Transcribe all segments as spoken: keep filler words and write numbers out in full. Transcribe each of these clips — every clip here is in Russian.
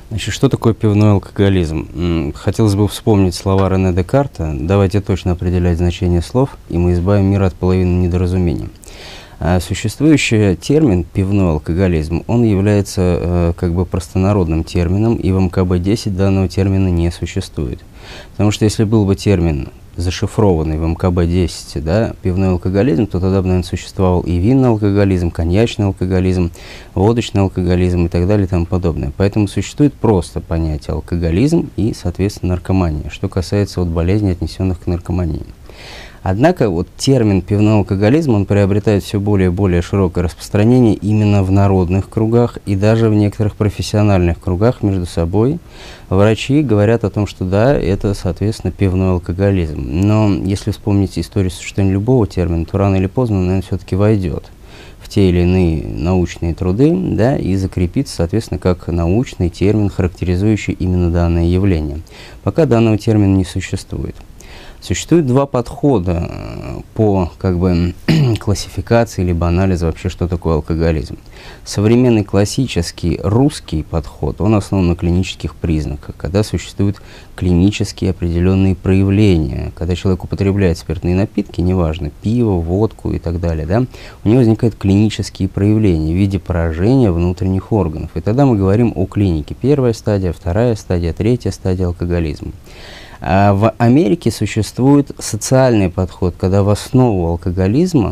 Значит, что такое пивной алкоголизм? Хотелось бы вспомнить слова Рене Декарта. Давайте точно определять значение слов, и мы избавим мир от половины недоразумений. А существующий термин «пивной алкоголизм», он является э, как бы простонародным термином, и в эм ка бэ десять данного термина не существует. Потому что если был бы термин, зашифрованный в эм ка бэ десять, да, пивной алкоголизм, то тогда бы, наверное, существовал и винный алкоголизм, коньячный алкоголизм, водочный алкоголизм и так далее и тому подобное. Поэтому существует просто понятие алкоголизм и, соответственно, наркомания, что касается вот болезней, отнесенных к наркомании. Однако вот термин пивной алкоголизм, он приобретает все более и более широкое распространение именно в народных кругах и даже в некоторых профессиональных кругах между собой. Врачи говорят о том, что да, это, соответственно, пивной алкоголизм. Но если вспомнить историю существования любого термина, то рано или поздно, наверное, все-таки войдет в те или иные научные труды, да, и закрепится, соответственно, как научный термин, характеризующий именно данное явление. Пока данного термина не существует. Существует два подхода по как бы классификации либо анализу вообще, что такое алкоголизм. Современный классический русский подход, он основан на клинических признаках, когда существуют клинические определенные проявления, когда человек употребляет спиртные напитки, неважно, пиво, водку и так далее, да, у него возникают клинические проявления в виде поражения внутренних органов. И тогда мы говорим о клинике. Первая стадия, вторая стадия, третья стадия алкоголизма. А в Америке существует социальный подход, когда в основу алкоголизма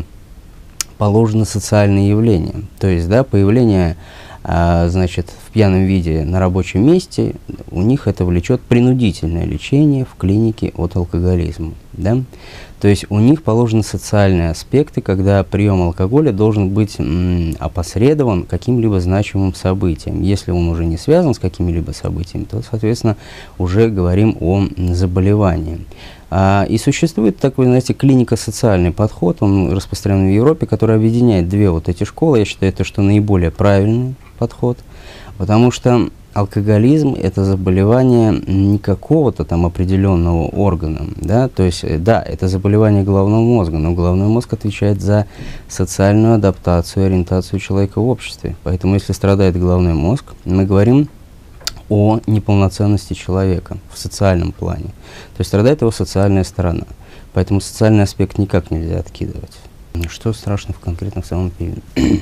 положено социальные явления. То есть, да, появление, а, значит, в пьяном виде на рабочем месте, у них это влечет принудительное лечение в клинике от алкоголизма. Да? То есть у них положены социальные аспекты, когда прием алкоголя должен быть м, опосредован каким-либо значимым событием. Если он уже не связан с какими-либо событиями, то, соответственно, уже говорим о заболевании. А, и существует такой, знаете, клинико-социальный подход, он распространен в Европе, который объединяет две вот эти школы. Я считаю, это что наиболее правильный подход, потому что алкоголизм – это заболевание не какого-то там определенного органа, да, то есть, да, это заболевание головного мозга, но головной мозг отвечает за социальную адаптацию и ориентацию человека в обществе. Поэтому, если страдает головной мозг, мы говорим о неполноценности человека в социальном плане. То есть страдает его социальная сторона. Поэтому социальный аспект никак нельзя откидывать. Что страшно в конкретном самом пиве?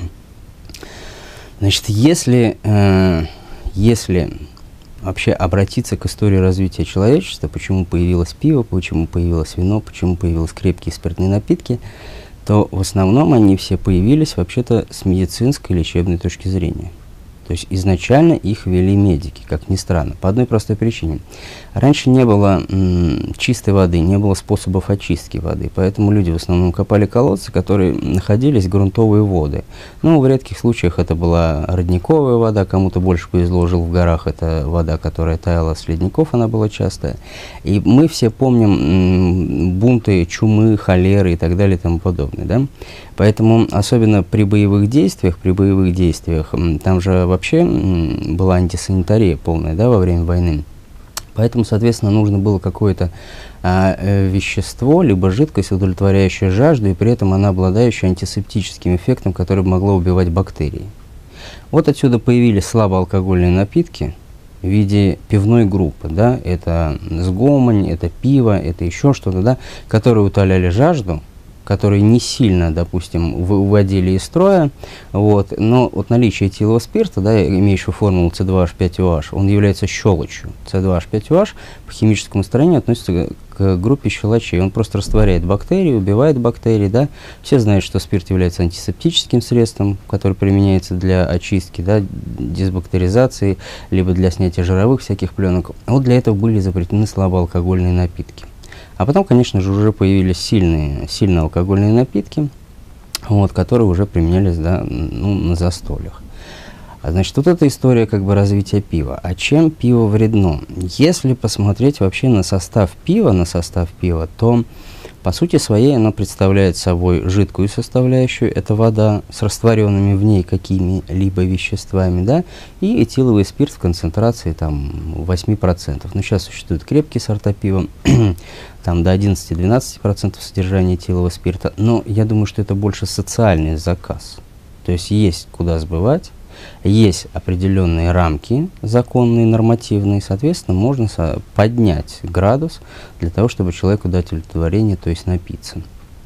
Значит, если... Э, Если вообще обратиться к истории развития человечества, почему появилось пиво, почему появилось вино, почему появились крепкие спиртные напитки, то в основном они все появились вообще-то с медицинской лечебной точки зрения. То есть изначально их вели медики, как ни странно, по одной простой причине. Раньше не было м, чистой воды, не было способов очистки воды, поэтому люди в основном копали колодцы, которые находились грунтовые воды. Ну, в редких случаях это была родниковая вода, кому-то больше повезло, жил в горах, это вода, которая таяла с ледников, она была частая. И мы все помним м, бунты чумы, холеры и так далее и тому подобное, да? Поэтому, особенно при боевых действиях, при боевых действиях, там же вообще была антисанитария полная, да, во время войны. Поэтому, соответственно, нужно было какое-то а, э, вещество, либо жидкость, удовлетворяющая жажду, и при этом она обладающая антисептическим эффектом, которое могло убивать бактерии. Вот отсюда появились слабоалкогольные напитки в виде пивной группы, да, это сгомонь, это пиво, это еще что-то, да, которые утоляли жажду, которые не сильно, допустим, выводили из строя, вот, но вот наличие этилового спирта, да, имеющего формулу С два Аш пять О Аш, он является щелочью. С два Аш пять О Аш по химическому строению относится к группе щелочей. Он просто растворяет бактерии, убивает бактерии, да. Все знают, что спирт является антисептическим средством, который применяется для очистки, да, дезбактеризации, либо для снятия жировых всяких пленок. Вот для этого были запрещены слабоалкогольные напитки. А потом, конечно же, уже появились сильные, сильно алкогольные напитки, вот, которые уже применялись, да, ну, на застольях. А, значит, вот эта история как бы развития пива. А чем пиво вредно? Если посмотреть вообще на состав пива, на состав пива, то по сути своей оно представляет собой жидкую составляющую, это вода с растворенными в ней какими-либо веществами, да, и этиловый спирт в концентрации там восемь процентов. Но сейчас существуют крепкие сорта пива, там до одиннадцати-двенадцати процентов содержания этилового спирта, но я думаю, что это больше социальный заказ. То есть есть куда сбывать, есть определенные рамки законные, нормативные, соответственно, можно поднять градус для того, чтобы человеку дать удовлетворение, то есть напиться.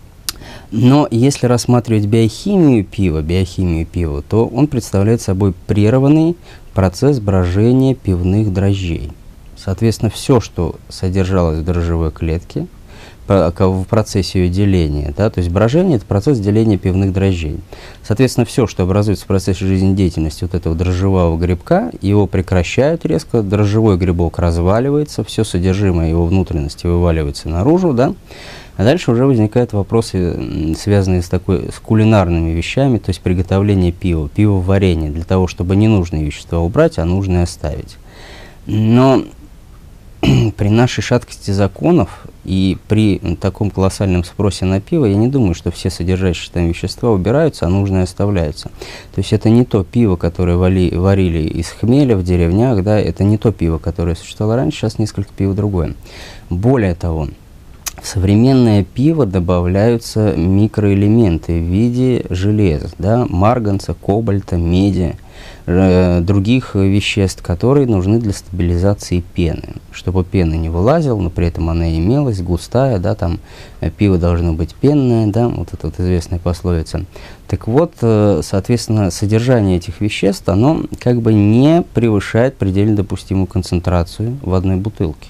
Но если рассматривать биохимию пива, биохимию пива, то он представляет собой прерванный процесс брожения пивных дрожжей. Соответственно, все, что содержалось в дрожжевой клетке в процессе ее деления, да, то есть брожение – это процесс деления пивных дрожжей. Соответственно, все, что образуется в процессе жизнедеятельности вот этого дрожжевого грибка, его прекращают резко, дрожжевой грибок разваливается, все содержимое его внутренности вываливается наружу, да. А дальше уже возникают вопросы, связанные с, такой, с кулинарными вещами, то есть приготовление пива, пивоварение, для того, чтобы ненужные вещества убрать, а нужные оставить. Но при нашей шаткости законов и при таком колоссальном спросе на пиво, я не думаю, что все содержащие там вещества убираются, а нужные оставляются. То есть это не то пиво, которое вали, варили из хмеля в деревнях, да, это не то пиво, которое существовало раньше, сейчас несколько пива другое. Более того, в современное пиво добавляются микроэлементы в виде железа, да, марганца, кобальта, меди, э, других веществ, которые нужны для стабилизации пены. Чтобы пена не вылазила, но при этом она имелась, густая, да, там э, пиво должно быть пенное, да, вот эта вот известная пословица. Так вот, э, соответственно, содержание этих веществ, оно как бы не превышает предельно допустимую концентрацию в одной бутылке.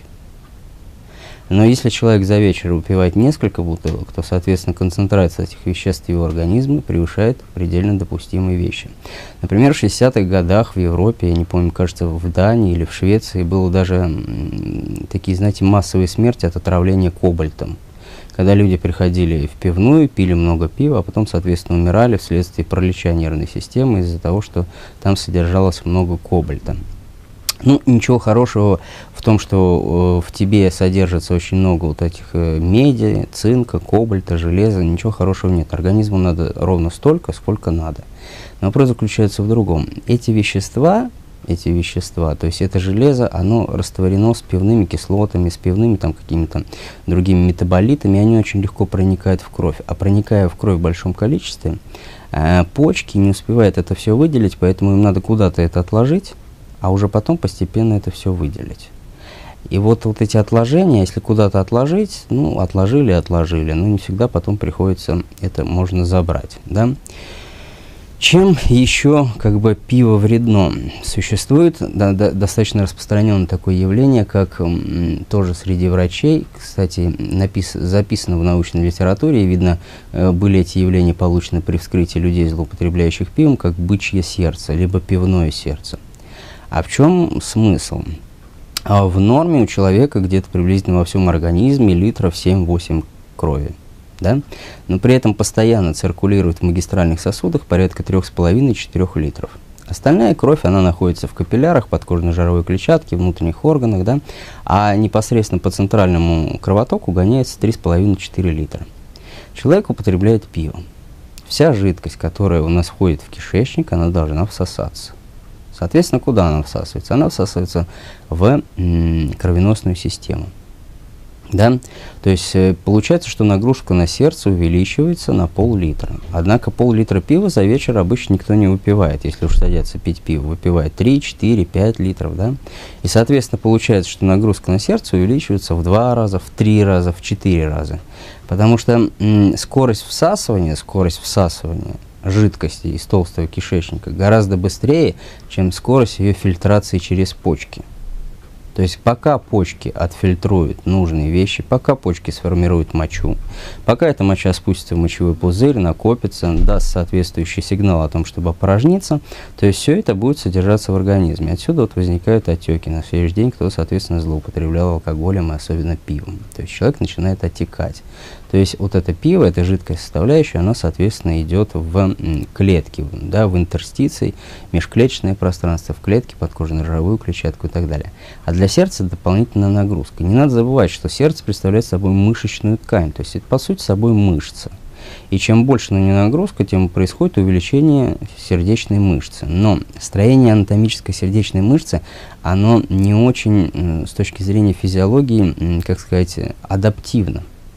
Но если человек за вечер выпивает несколько бутылок, то, соответственно, концентрация этих веществ в его организме превышает предельно допустимые вещи. Например, в шестидесятых годах в Европе, я не помню, кажется, в Дании или в Швеции, было даже такие, знаете, массовые смерти от отравления кобальтом. Когда люди приходили в пивную, пили много пива, а потом, соответственно, умирали вследствие паралича нервной системы из-за того, что там содержалось много кобальта. Ну, ничего хорошего в том, что э, в тебе содержится очень много вот этих э, меди, цинка, кобальта, железа, ничего хорошего нет. Организму надо ровно столько, сколько надо. Но вопрос заключается в другом. Эти вещества, эти вещества, то есть это железо, оно растворено с пивными кислотами, с пивными там какими-то другими метаболитами, и они очень легко проникают в кровь. А проникая в кровь в большом количестве, э, почки не успевают это все выделить, поэтому им надо куда-то это отложить, а уже потом постепенно это все выделить. И вот, вот эти отложения, если куда-то отложить, ну, отложили, отложили, но не всегда потом приходится это можно забрать, да. Чем еще как бы пиво вредно? Существует да, да, достаточно распространенное такое явление, как м, тоже среди врачей, кстати, напис, записано в научной литературе, и видно, э, были эти явления получены при вскрытии людей, злоупотребляющих пивом, как бычье сердце, либо пивное сердце. А в чем смысл? А в норме у человека где-то приблизительно во всем организме литров семь-восемь крови, да? Но при этом постоянно циркулирует в магистральных сосудах порядка трёх с половиной-четырёх литров. Остальная кровь, она находится в капиллярах, подкожно-жировой клетчатке, внутренних органах, да? А непосредственно по центральному кровотоку гоняется три с половиной-четыре литра. Человек употребляет пиво. Вся жидкость, которая у нас входит в кишечник, она должна всосаться. Соответственно, куда она всасывается? Она всасывается в м, кровеносную систему. Да? То есть э, получается, что нагрузка на сердце увеличивается на пол-литра. Однако пол-литра пива за вечер обычно никто не выпивает. Если уж садятся пить пиво, выпивает три, четыре, пять литров. Да? И, соответственно, получается, что нагрузка на сердце увеличивается в два раза, в три раза, в четыре раза. Потому что м, скорость всасывания, скорость всасывания жидкости из толстого кишечника гораздо быстрее, чем скорость ее фильтрации через почки. То есть пока почки отфильтруют нужные вещи, пока почки сформируют мочу, пока эта моча спустится в мочевой пузырь, накопится, даст соответствующий сигнал о том, чтобы опорожниться, то есть все это будет содержаться в организме. Отсюда вот возникают отеки на следующий день, кто, соответственно, злоупотреблял алкоголем и особенно пивом. То есть человек начинает отекать. То есть вот это пиво, эта жидкая составляющая, она, соответственно, идет в клетки, да, в интерстиции, межклеточное пространство, в клетке, подкожно-жировую клетчатку и так далее. А для сердца дополнительная нагрузка. Не надо забывать, что сердце представляет собой мышечную ткань, то есть это, по сути, собой мышца. И чем больше на нее нагрузка, тем происходит увеличение сердечной мышцы. Но строение анатомической сердечной мышцы, оно не очень, с точки зрения физиологии, как сказать, адаптивно.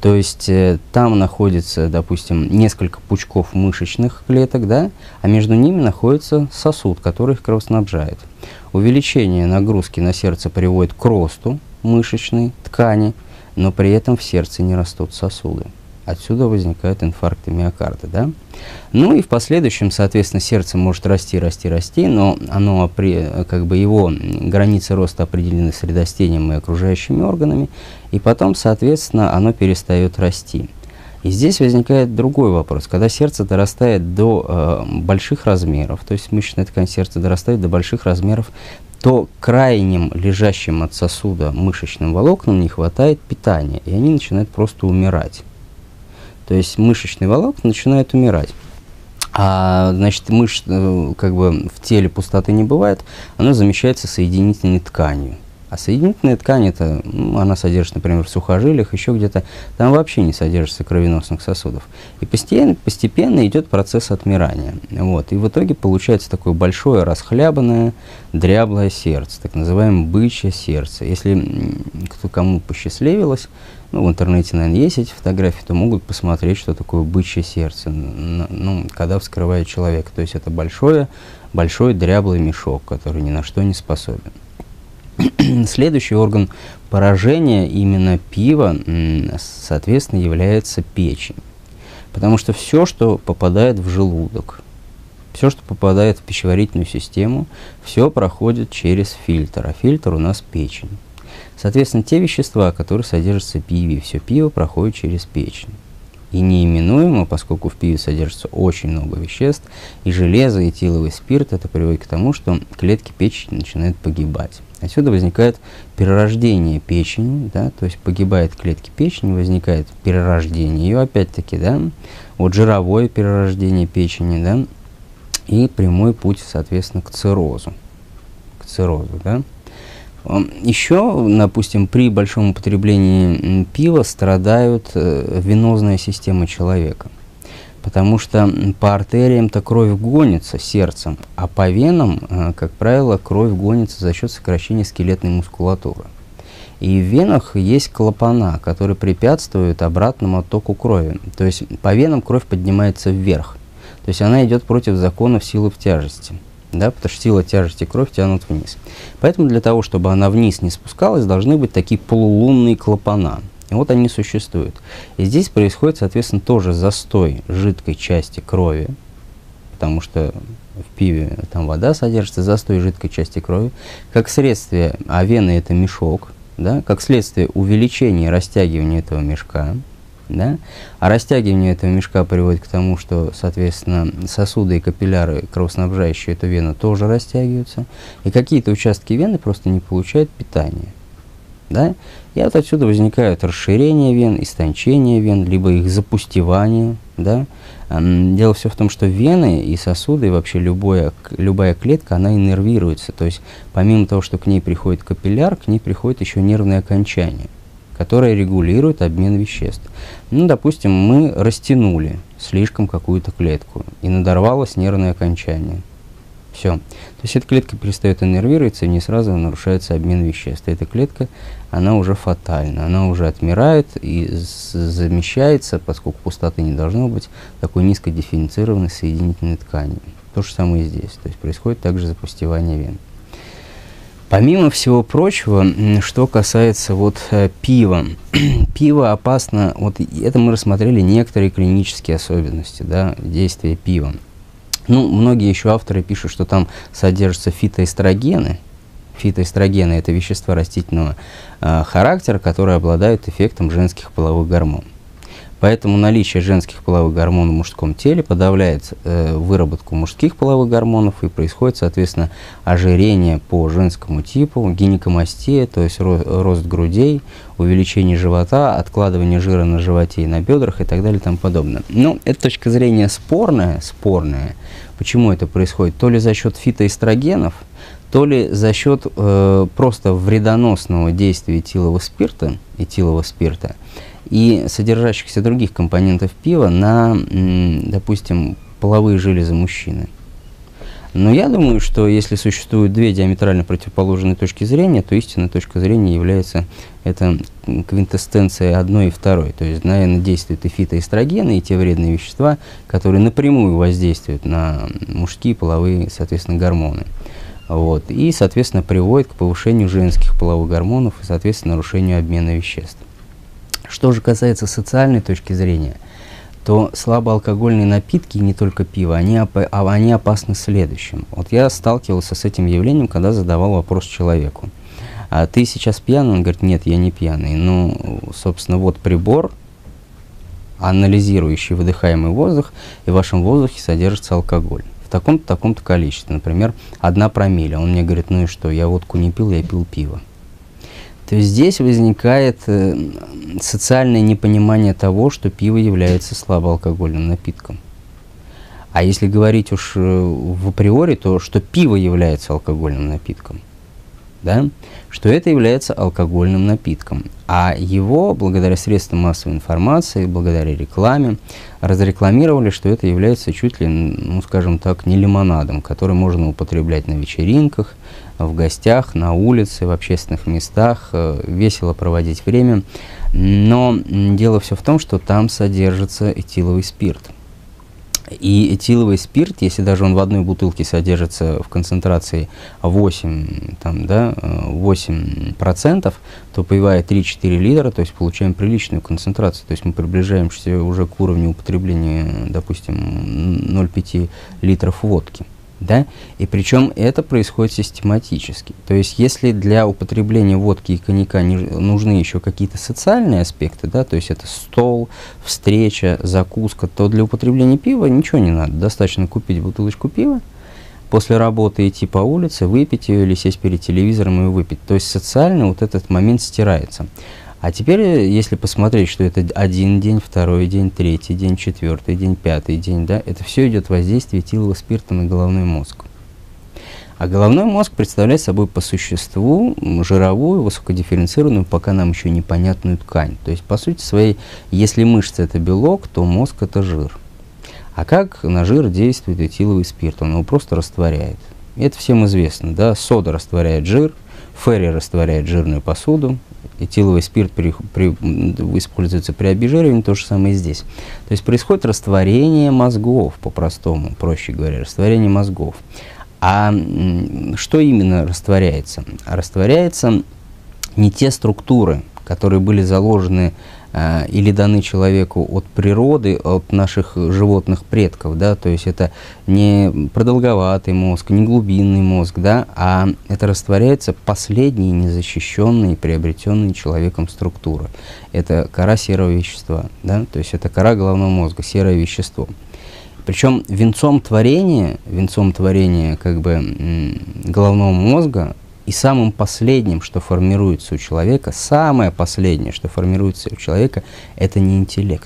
То есть э, там находится, допустим, несколько пучков мышечных клеток, да, а между ними находится сосуд, который их кровоснабжает. Увеличение нагрузки на сердце приводит к росту мышечной ткани, но при этом в сердце не растут сосуды. Отсюда возникают инфаркты миокарда, да? Ну и в последующем, соответственно, сердце может расти, расти, расти, но оно, как бы его границы роста определены средостением и окружающими органами, и потом, соответственно, оно перестает расти. И здесь возникает другой вопрос. Когда сердце дорастает до э, больших размеров, то есть мышечная ткань сердца дорастает до больших размеров, то крайним лежащим от сосуда мышечным волокнам не хватает питания, и они начинают просто умирать. То есть мышечные волокна начинают умирать. А, значит, мышц, как бы в теле пустоты не бывает, она замещается соединительной тканью. А соединительная ткань, это, ну, она содержится, например, в сухожилиях, еще где-то, там вообще не содержится кровеносных сосудов. И постепенно, постепенно идет процесс отмирания. Вот. И в итоге получается такое большое, расхлябанное, дряблое сердце, так называемое бычье сердце. Если кто кому посчастливилось, ну, в интернете, наверное, есть эти фотографии, то могут посмотреть, что такое бычье сердце, ну, когда вскрывает человека. То есть это большое, большой дряблый мешок, который ни на что не способен. Следующий орган поражения именно пива, соответственно, является печень. Потому что все, что попадает в желудок, все, что попадает в пищеварительную систему, все проходит через фильтр, а фильтр у нас печень. Соответственно, те вещества, которые содержатся в пиве, все пиво проходит через печень. И неименуемо, поскольку в пиве содержится очень много веществ, и железо, и этиловый спирт, это приводит к тому, что клетки печени начинают погибать. Отсюда возникает перерождение печени, да, то есть погибают клетки печени, возникает перерождение ее, опять-таки, да, вот жировое перерождение печени, да, и прямой путь, соответственно, к циррозу, к циррозу, да. Еще, допустим, при большом употреблении пива страдают э, венозная система человека, потому что по артериям-то кровь гонится сердцем, а по венам, э, как правило, кровь гонится за счет сокращения скелетной мускулатуры. И в венах есть клапана, которые препятствуют обратному оттоку крови. То есть по венам кровь поднимается вверх, то есть она идет против законов силы в тяжести. Да, потому что сила тяжести кровь тянут вниз. Поэтому для того, чтобы она вниз не спускалась, должны быть такие полулунные клапана. И вот они существуют. И здесь происходит, соответственно, тоже застой жидкой части крови, потому что в пиве там вода содержится, застой жидкой части крови. Как следствие, а вены это мешок, да, как следствие увеличения и растягивания этого мешка. Да? А растягивание этого мешка приводит к тому, что, соответственно, сосуды и капилляры, кровоснабжающие эту вену, тоже растягиваются, и какие-то участки вены просто не получают питания. Да? И вот отсюда возникают расширение вен, истончение вен, либо их запустевание. Да? Дело все в том, что вены и сосуды, и вообще любое, любая клетка, она иннервируется. То есть помимо того, что к ней приходит капилляр, к ней приходит еще нервное окончание, которая регулирует обмен веществ. Ну, допустим, мы растянули слишком какую-то клетку, и надорвалось нервное окончание. Все. То есть эта клетка перестает иннервироваться, и не сразу нарушается обмен веществ. Эта клетка, она уже фатальна, она уже отмирает и замещается, поскольку пустоты не должно быть, такой низкодифференцированной соединительной тканью. То же самое и здесь. То есть происходит также запустевание вен. Помимо всего прочего, что касается вот э, пива. Пиво опасно, вот это мы рассмотрели некоторые клинические особенности, да, действия пива. Ну, многие еще авторы пишут, что там содержатся фитоэстрогены. Фитоэстрогены – это вещества растительного э, характера, которые обладают эффектом женских половых гормонов. Поэтому наличие женских половых гормонов в мужском теле подавляет э, выработку мужских половых гормонов, и происходит, соответственно, ожирение по женскому типу, гинекомастия, то есть ро рост грудей, увеличение живота, откладывание жира на животе и на бедрах и так далее и тому подобное. Но эта точка зрения спорная, спорная. Почему это происходит? То ли за счет фитоэстрогенов, то ли за счет э, просто вредоносного действия этилового спирта, этилового спирта, и содержащихся других компонентов пива на, допустим, половые железы мужчины. Но я думаю, что если существуют две диаметрально противоположные точки зрения, то истинная точка зрения является это квинтэссенцией одной и второй. То есть, наверное, действуют и фитоэстрогены, и те вредные вещества, которые напрямую воздействуют на мужские половые, соответственно, гормоны. Вот, и, соответственно, приводит к повышению женских половых гормонов и, соответственно, нарушению обмена веществ. Что же касается социальной точки зрения, то слабоалкогольные напитки, не только пиво, они, оп они опасны следующим. Вот я сталкивался с этим явлением, когда задавал вопрос человеку. А ты сейчас пьяный? Он говорит, нет, я не пьяный. Ну, собственно, вот прибор, анализирующий выдыхаемый воздух, и в вашем воздухе содержится алкоголь. В таком-то, таком-то количестве, например, одна промилле. Он мне говорит, ну и что, я водку не пил, я пил пиво. То есть здесь возникает э, социальное непонимание того, что пиво является слабоалкогольным напитком. А если говорить уж э, в априори, то что пиво является алкогольным напитком, да? Что это является алкогольным напитком. А его, благодаря средствам массовой информации, благодаря рекламе, разрекламировали, что это является чуть ли, ну скажем так, не лимонадом, который можно употреблять на вечеринках, в гостях, на улице, в общественных местах, весело проводить время. Но дело все в том, что там содержится этиловый спирт. И этиловый спирт, если даже он в одной бутылке содержится в концентрации восемь, там, да, восемь процентов, то появляет три-четыре литра, то есть получаем приличную концентрацию. То есть мы приближаемся уже к уровню употребления, допустим, ноль целых пять литров водки. Да? И причем это происходит систематически. То есть если для употребления водки и коньяка не, нужны еще какие-то социальные аспекты, да, то есть это стол, встреча, закуска, то для употребления пива ничего не надо. Достаточно купить бутылочку пива, после работы идти по улице, выпить ее или сесть перед телевизором и выпить. То есть социально вот этот момент стирается. А теперь, если посмотреть, что это один день, второй день, третий день, четвертый день, пятый день, да, это все идет воздействие этилового спирта на головной мозг. А головной мозг представляет собой по существу жировую, высокодифференцированную, пока нам еще непонятную ткань. То есть, по сути своей, если мышца это белок, то мозг это жир. А как на жир действует этиловый спирт? Он его просто растворяет. Это всем известно, да, сода растворяет жир, ферри растворяет жирную посуду, этиловый спирт при, при, используется при обезжиривании, то же самое и здесь. То есть происходит растворение мозгов, по-простому, проще говоря, растворение мозгов. А что именно растворяется? Растворяется не те структуры, которые были заложены э, или даны человеку от природы, от наших животных предков, да, то есть это не продолговатый мозг, не глубинный мозг, да, а это растворяется последние незащищенные, приобретенные человеком структуры. Это кора серого вещества, да, то есть это кора головного мозга, серое вещество. Причем венцом творения, венцом творения как бы головного мозга и самым последним, что формируется у человека, самое последнее, что формируется у человека, это не интеллект.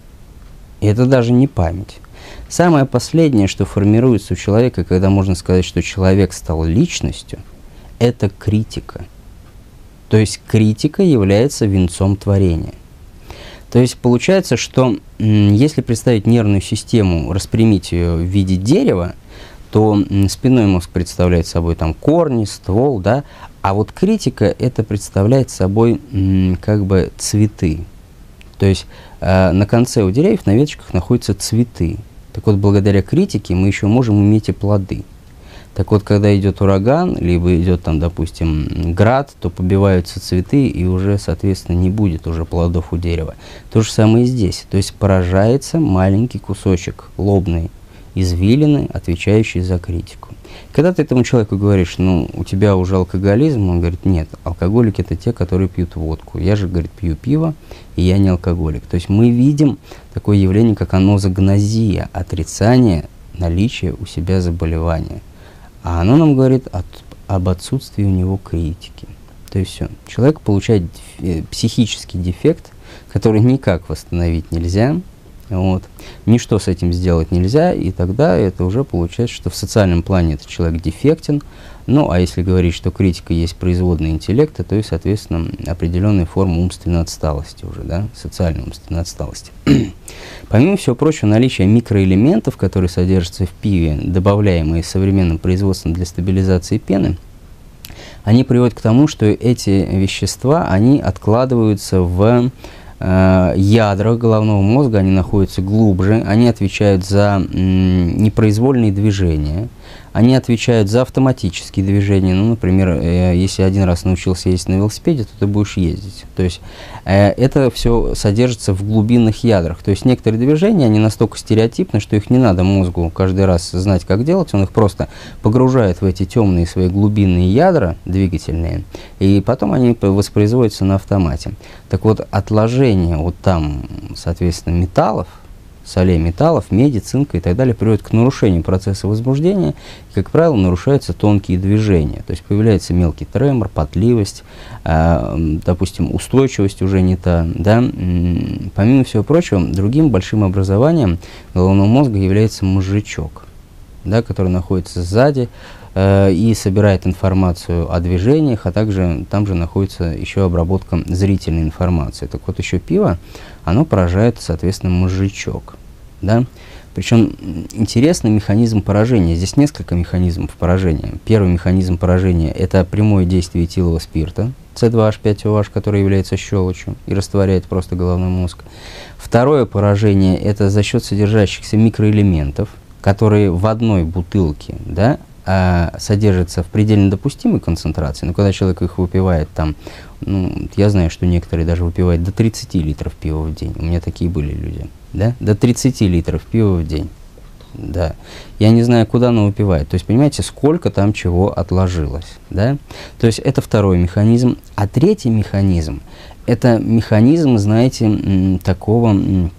И это даже не память. Самое последнее, что формируется у человека, когда можно сказать, что человек стал личностью, это критика. То есть критика является венцом творения. То есть получается, что если представить нервную систему, распрямить ее в виде дерева, то спинной мозг представляет собой там корни, ствол, да, а вот критика это представляет собой м, как бы цветы. То есть э, на конце у деревьев, на веточках находятся цветы. Так вот, благодаря критике мы еще можем иметь и плоды. Так вот, когда идет ураган, либо идет там, допустим, град, то побиваются цветы, и уже, соответственно, не будет уже плодов у дерева. То же самое и здесь. То есть поражается маленький кусочек лобной извилины, отвечающий за критику. Когда ты этому человеку говоришь, ну, у тебя уже алкоголизм, он говорит, нет, алкоголики это те, которые пьют водку. Я же, говорит, пью пиво, и я не алкоголик. То есть мы видим такое явление, как анозогнозия, отрицание наличия у себя заболевания. А оно нам говорит от, об отсутствии у него критики. То есть все. Человек получает психический дефект, который никак восстановить нельзя. Вот. Ничто с этим сделать нельзя, и тогда это уже получается, что в социальном плане этот человек дефектен. Ну, а если говорить, что критика есть производная интеллекта, то и, соответственно, определенная форма умственной отсталости уже, да, социальной умственной отсталости. Помимо всего прочего, наличие микроэлементов, которые содержатся в пиве, добавляемые современным производством для стабилизации пены, они приводят к тому, что эти вещества, они откладываются в э, ядрах головного мозга, они находятся глубже, они отвечают за м, непроизвольные движения, они отвечают за автоматические движения. Ну, например, э, если один раз научился ездить на велосипеде, то ты будешь ездить. То есть э, это все содержится в глубинных ядрах. То есть некоторые движения, они настолько стереотипны, что их не надо мозгу каждый раз знать, как делать. Он их просто погружает в эти темные свои глубинные ядра двигательные, и потом они воспроизводятся на автомате. Так вот, отложение вот там, соответственно, металлов, солей металлов, меди, цинка и так далее, приводит к нарушению процесса возбуждения, и, как правило, нарушаются тонкие движения. То есть появляется мелкий тремор, потливость, э, допустим, устойчивость уже не та. Да? Помимо всего прочего, другим большим образованием головного мозга является мозжечок, да, который находится сзади э, и собирает информацию о движениях, а также там же находится еще обработка зрительной информации. Так вот, еще пиво, оно поражает, соответственно, мозжечок. Да? Причем интересный механизм поражения. Здесь несколько механизмов поражения. Первый механизм поражения – это прямое действие этилового спирта, С два H пять O H, который является щелочью и растворяет просто головной мозг. Второе поражение – это за счет содержащихся микроэлементов, которые в одной бутылке, да, а, содержатся в предельно допустимой концентрации, но когда человек их выпивает там, ну, я знаю, что некоторые даже выпивают до тридцати литров пива в день, у меня такие были люди, да, до тридцати литров пива в день, да, я не знаю, куда оно выпивает, то есть, понимаете, сколько там чего отложилось, да, то есть это второй механизм, а третий механизм, это механизм, знаете, такого,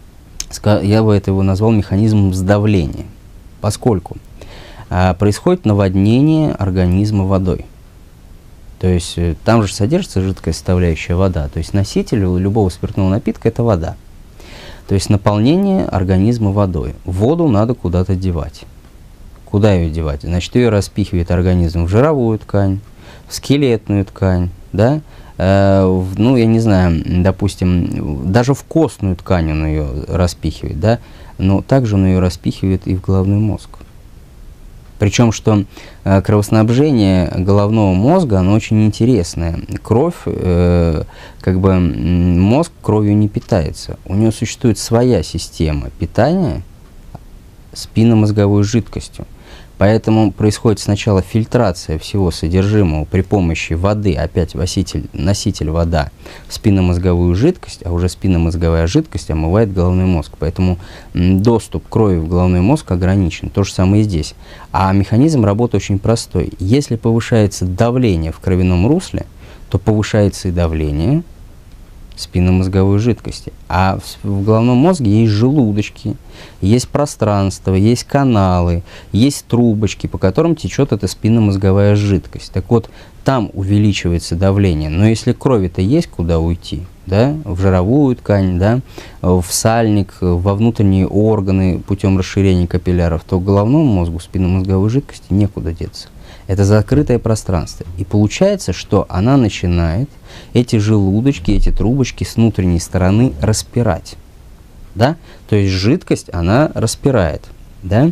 я бы это его назвал механизмом сдавления, поскольку а, происходит наводнение организма водой. То есть э, там же содержится жидкая составляющая вода. То есть носитель любого спиртного напитка – это вода. То есть наполнение организма водой. Воду надо куда-то девать. Куда ее девать? Значит, ее распихивает организм в жировую ткань, в скелетную ткань, да? э, в, ну, я не знаю, допустим, даже в костную ткань он ее распихивает, да? Но также он ее распихивает и в головной мозг. Причем, что э, кровоснабжение головного мозга, оно очень интересное. Кровь, э, как бы мозг кровью не питается. У него существует своя система питания спинномозговой жидкостью. Поэтому происходит сначала фильтрация всего содержимого при помощи воды, опять носитель, носитель вода, в спинномозговую жидкость, а уже спинномозговая жидкость омывает головной мозг. Поэтому доступ крови в головной мозг ограничен. То же самое и здесь. А механизм работы очень простой. Если повышается давление в кровяном русле, то повышается и давление спинномозговой жидкости. А в, в головном мозге есть желудочки, есть пространство, есть каналы, есть трубочки, по которым течет эта спинномозговая жидкость. Так вот, там увеличивается давление. Но если крови-то есть куда уйти, да, в жировую ткань, да, в сальник, во внутренние органы путем расширения капилляров, то головному мозгу спинномозговой жидкости некуда деться. Это закрытое пространство. И получается, что она начинает эти желудочки, эти трубочки с внутренней стороны распирать. Да? То есть жидкость она распирает. Да?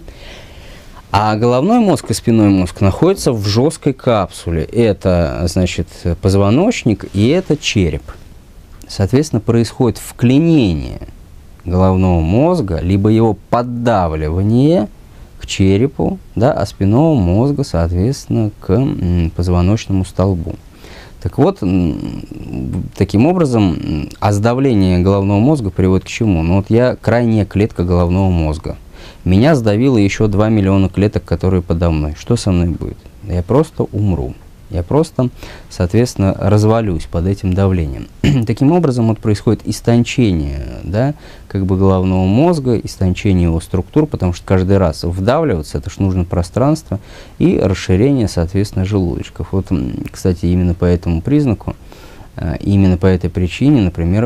А головной мозг и спинной мозг находятся в жесткой капсуле. Это, значит, позвоночник и это череп. Соответственно, происходит вклинение головного мозга, либо его поддавливание к черепу, да, а спинного мозга, соответственно, к м, позвоночному столбу. Так вот, м, таким образом, а сдавление головного мозга приводит к чему? Ну вот я крайняя клетка головного мозга. Меня сдавило еще два миллиона клеток, которые подо мной. Что со мной будет? Я просто умру. Я просто, соответственно, развалюсь под этим давлением. Таким образом, вот происходит истончение, да, как бы головного мозга, истончение его структур, потому что каждый раз вдавливаться, это ж нужно пространство, и расширение, соответственно, желудочков. Вот, кстати, именно по этому признаку, именно по этой причине, например,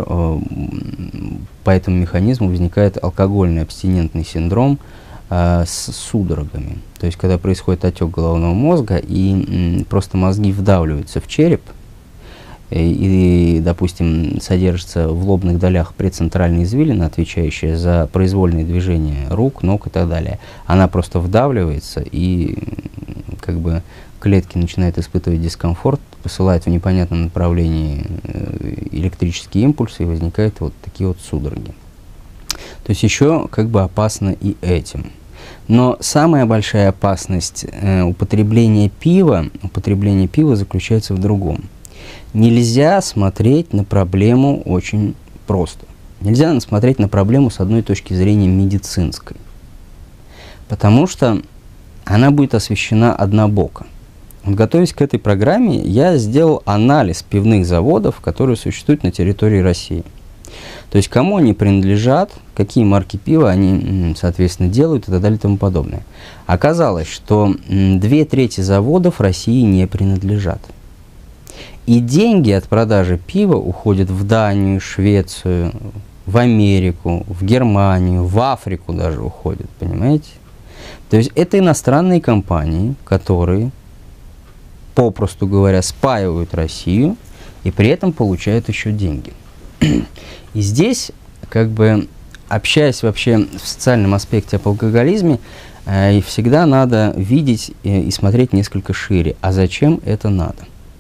по этому механизму возникает алкогольный абстинентный синдром с судорогами. То есть, когда происходит отек головного мозга, и м, просто мозги вдавливаются в череп, и, и, допустим, содержится в лобных долях прецентральная извилина, отвечающая за произвольные движения рук, ног и так далее. Она просто вдавливается, и как бы клетки начинают испытывать дискомфорт, посылают в непонятном направлении электрические импульсы, и возникают вот такие вот судороги. То есть еще как бы опасно и этим. Но самая большая опасность э, употребления пива, употребления пива заключается в другом. Нельзя смотреть на проблему очень просто. Нельзя смотреть на проблему с одной точки зрения медицинской. Потому что она будет освещена однобоко. Вот, готовясь к этой программе, я сделал анализ пивных заводов, которые существуют на территории России. То есть, кому они принадлежат, какие марки пива они, соответственно, делают и так далее и тому подобное. Оказалось, что две трети заводов России не принадлежат. И деньги от продажи пива уходят в Данию, Швецию, в Америку, в Германию, в Африку даже уходят, понимаете? То есть это иностранные компании, которые, попросту говоря, спаивают Россию и при этом получают еще деньги. И здесь, как бы, общаясь вообще в социальном аспекте об алкоголизме, э, всегда надо видеть э, и смотреть несколько шире. А зачем это надо?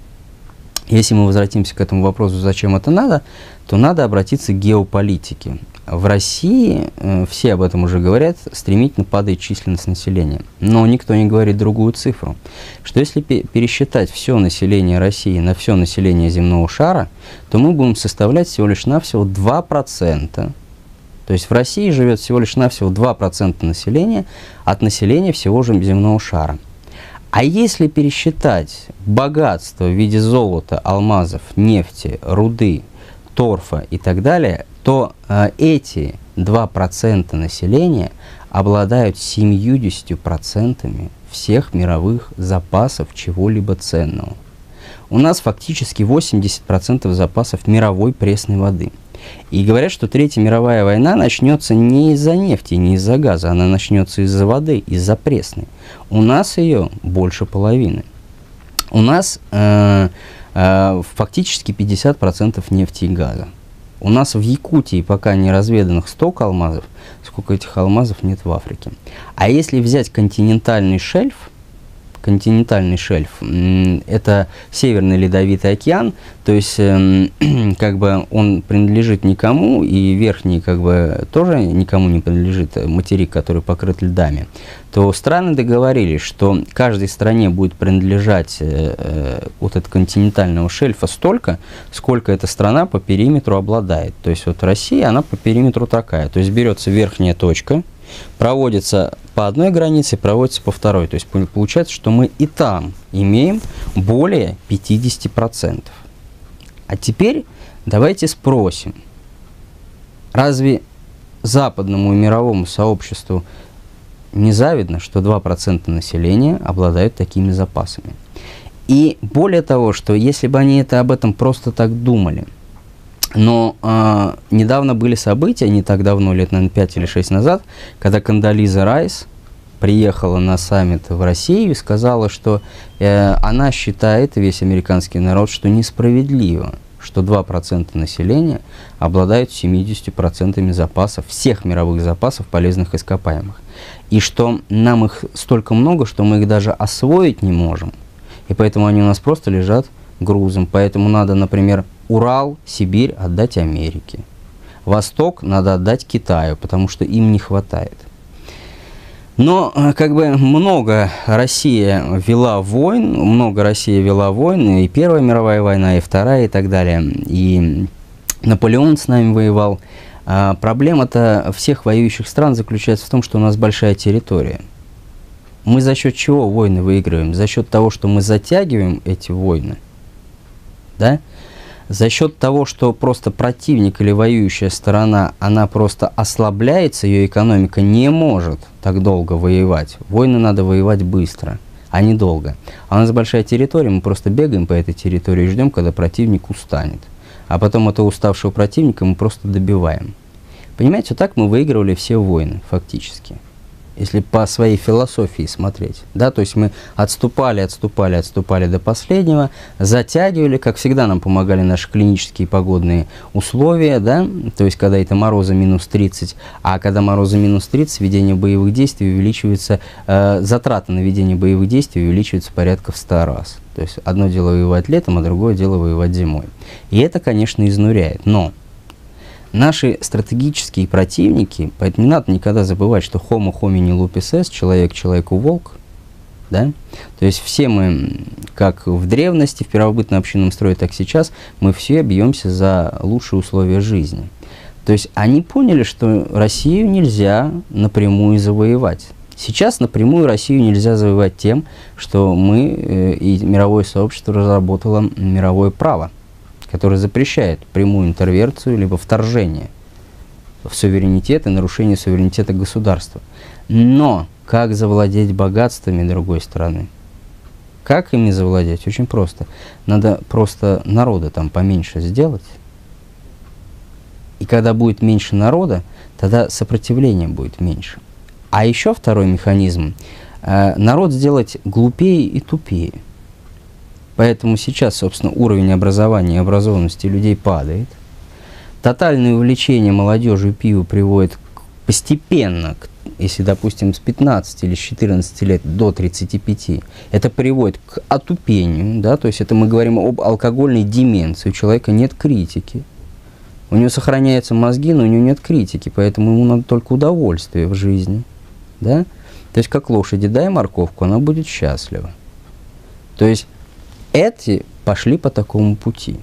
Если мы возвратимся к этому вопросу, зачем это надо, то надо обратиться к геополитике. В России, э, все об этом уже говорят, стремительно падает численность населения. Но никто не говорит другую цифру, что если пересчитать все население России на все население земного шара, то мы будем составлять всего лишь навсего два процента. То есть в России живет всего лишь навсего два процента населения от населения всего же земного шара. А если пересчитать богатство в виде золота, алмазов, нефти, руды, торфа и так далее, то э, эти два процента населения обладают семьюдесятью процентами всех мировых запасов чего-либо ценного. У нас фактически восемьдесят процентов запасов мировой пресной воды. И говорят, что Третья мировая война начнется не из-за нефти, не из-за газа, она начнется из-за воды, из-за пресной. У нас ее больше половины. У нас э, э, фактически пятьдесят процентов нефти и газа. У нас в Якутии пока не разведанных столько алмазов, сколько этих алмазов нет в Африке. А если взять континентальный шельф, континентальный шельф, это Северный Ледовитый океан, то есть э, как бы он принадлежит никому, и верхний как бы тоже никому не принадлежит, материк, который покрыт льдами, то страны договорились, что каждой стране будет принадлежать э, э, вот от континентального шельфа столько, сколько эта страна по периметру обладает. То есть вот Россия, она по периметру такая, то есть берется верхняя точка, проводится по одной границе, проводится по второй. То есть получается, что мы и там имеем более пятидесяти процентов. А теперь давайте спросим, разве западному и мировому сообществу не завидно, что два процента населения обладают такими запасами? И более того, что если бы они это, об этом просто так думали, но э, недавно были события, не так давно, лет, наверное, пять или шесть назад, когда Кондолиза Райс приехала на саммит в Россию и сказала, что э, она считает, весь американский народ, что несправедливо, что два процента населения обладают семьюдесятью процентами запасов, всех мировых запасов полезных ископаемых. И что нам их столько много, что мы их даже освоить не можем. И поэтому они у нас просто лежат грузом. Поэтому надо, например, Урал, Сибирь отдать Америке. Восток надо отдать Китаю, потому что им не хватает. Но как бы много Россия вела войн, много Россия вела войн, и Первая мировая война, и Вторая, и так далее. И Наполеон с нами воевал. А проблема-то всех воюющих стран заключается в том, что у нас большая территория. Мы за счет чего войны выигрываем? За счет того, что мы затягиваем эти войны. Да? За счет того, что просто противник или воюющая сторона, она просто ослабляется, ее экономика не может так долго воевать. Войны надо воевать быстро, а не долго. А у нас большая территория, мы просто бегаем по этой территории и ждем, когда противник устанет. А потом этого уставшего противника мы просто добиваем. Понимаете, вот так мы выигрывали все войны, фактически. если по своей философии смотреть, да, то есть мы отступали, отступали, отступали до последнего, затягивали, как всегда нам помогали наши клинические погодные условия, да, то есть когда это морозы минус тридцать, а когда морозы минус тридцать, ведение боевых действий увеличивается, э, затраты на ведение боевых действий увеличиваются порядка в сто раз. То есть одно дело воевать летом, а другое дело воевать зимой. И это, конечно, изнуряет, но наши стратегические противники, поэтому не надо никогда забывать, что homo homini lupus est, человек человеку волк, да? То есть все мы, как в древности, в первобытно-общинном строе, так сейчас, мы все бьемся за лучшие условия жизни. То есть они поняли, что Россию нельзя напрямую завоевать. Сейчас напрямую Россию нельзя завоевать тем, что мы э, и мировое сообщество разработало мировое право, который запрещает прямую интервенцию либо вторжение в суверенитет и нарушение суверенитета государства. Но как завладеть богатствами другой страны? Как ими завладеть? Очень просто. Надо просто народа там поменьше сделать. И когда будет меньше народа, тогда сопротивление будет меньше. А еще второй механизм. Э, народ сделать глупее и тупее. Поэтому сейчас, собственно, уровень образования и образованности людей падает. Тотальное увлечение молодежью пивом приводит к, постепенно, к, если, допустим, с пятнадцати или с четырнадцати лет до тридцати пяти, это приводит к отупению, да, то есть это мы говорим об алкогольной деменции, у человека нет критики. У него сохраняются мозги, но у него нет критики, поэтому ему надо только удовольствие в жизни, да. То есть как лошади, дай морковку, она будет счастлива. То есть эти пошли по такому пути.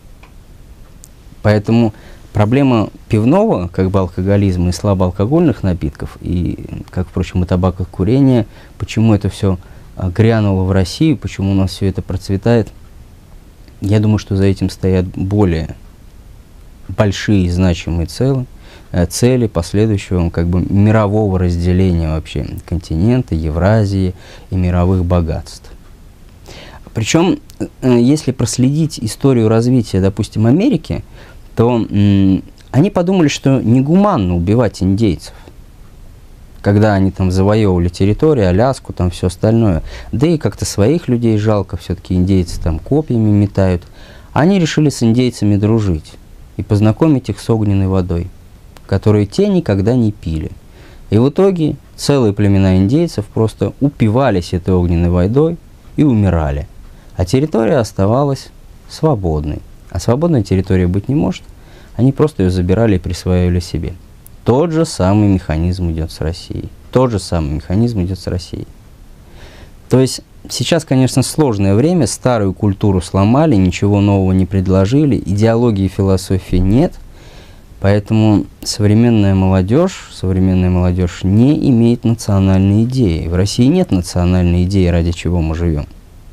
Поэтому проблема пивного, как бы алкоголизма и слабоалкогольных напитков, и, как, впрочем, и табакокурения, почему это все грянуло в Россию, почему у нас все это процветает, я думаю, что за этим стоят более большие значимые цели, цели последующего как бы мирового разделения вообще континента, Евразии и мировых богатств. Причем, если проследить историю развития, допустим, Америки, то м, они подумали, что негуманно убивать индейцев, когда они там завоевывали территорию, Аляску, там все остальное. Да и как-то своих людей жалко, все-таки индейцы там копьями метают. Они решили с индейцами дружить и познакомить их с огненной водой, которую те никогда не пили. И в итоге целые племена индейцев просто упивались этой огненной водой и умирали. А территория оставалась свободной. А свободной территории быть не может. Они просто ее забирали и присваивали себе. Тот же самый механизм идет с Россией. Тот же самый механизм идет с Россией. То есть сейчас, конечно, сложное время. Старую культуру сломали, ничего нового не предложили. Идеологии и философии нет. Поэтому современная молодежь, современная молодежь не имеет национальной идеи. В России нет национальной идеи, ради чего мы живем.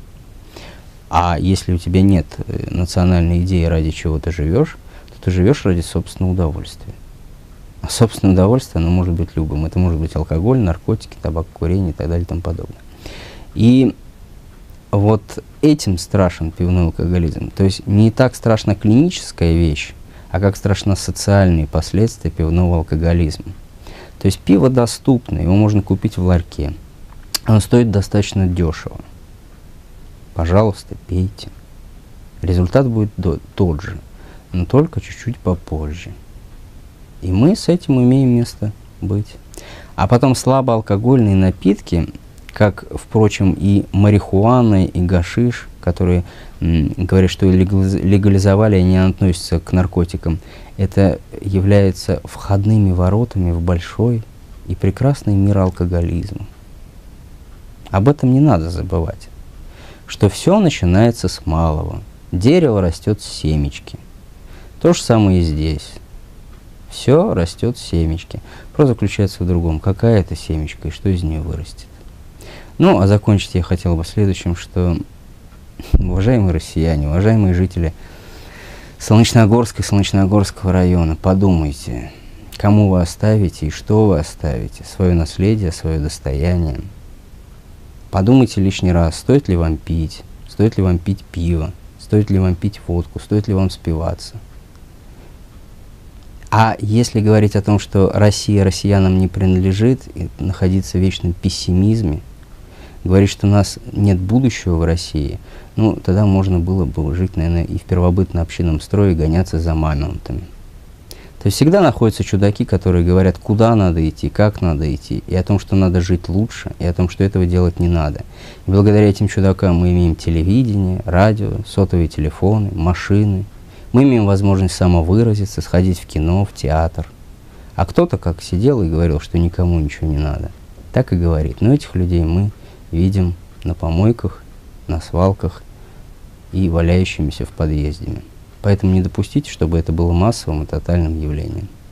А если у тебя нет национальной идеи, ради чего ты живешь, то ты живешь ради собственного удовольствия. А собственное удовольствие, оно может быть любым. Это может быть алкоголь, наркотики, табак, курение и так далее и тому подобное. И вот этим страшен пивной алкоголизм. То есть не так страшна клиническая вещь, а как страшны социальные последствия пивного алкоголизма. То есть пиво доступно, его можно купить в ларьке. Оно стоит достаточно дешево. Пожалуйста, пейте. Результат будет до, тот же, но только чуть-чуть попозже. И мы с этим имеем место быть. А потом слабоалкогольные напитки, как, впрочем, и марихуана, и гашиш, которые говорят, что легализовали, они относятся к наркотикам, это является входными воротами в большой и прекрасный мир алкоголизма. Об этом не надо забывать, что все начинается с малого. Дерево растет с семечки. То же самое и здесь. Все растет с семечки. Просто заключается в другом. Какая это семечка и что из нее вырастет. Ну, а закончить я хотел бы следующим, что, уважаемые россияне, уважаемые жители Солнечногорска и Солнечногорского района, подумайте, кому вы оставите и что вы оставите, свое наследие, свое достояние. Подумайте лишний раз, стоит ли вам пить, стоит ли вам пить пиво, стоит ли вам пить водку, стоит ли вам спиваться. А если говорить о том, что Россия россиянам не принадлежит, и находиться в вечном пессимизме, говорить, что у нас нет будущего в России, ну, тогда можно было бы жить, наверное, и в первобытно-общинном строе, и гоняться за мамонтами. То есть всегда находятся чудаки, которые говорят, куда надо идти, как надо идти, и о том, что надо жить лучше, и о том, что этого делать не надо. И благодаря этим чудакам мы имеем телевидение, радио, сотовые телефоны, машины. Мы имеем возможность самовыразиться, сходить в кино, в театр. А кто-то как сидел и говорил, что никому ничего не надо. Так и говорит. Но этих людей мы видим на помойках, на свалках и валяющимися в подъезде. Поэтому не допустите, чтобы это было массовым и тотальным явлением.